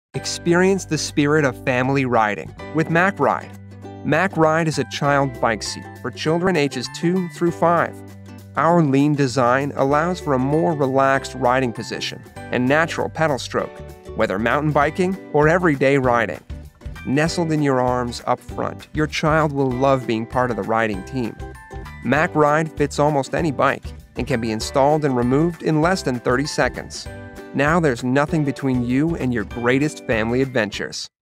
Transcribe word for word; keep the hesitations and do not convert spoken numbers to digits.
Experience the spirit of family riding with Mack Ride. Mack Ride is a child bike seat for children ages two through five. Our lean design allows for a more relaxed riding position and natural pedal stroke, whether mountain biking or everyday riding. Nestled in your arms up front, your child will love being part of the riding team. Mack Ride fits almost any bike and can be installed and removed in less than thirty seconds. Now there's nothing between you and your greatest family adventures.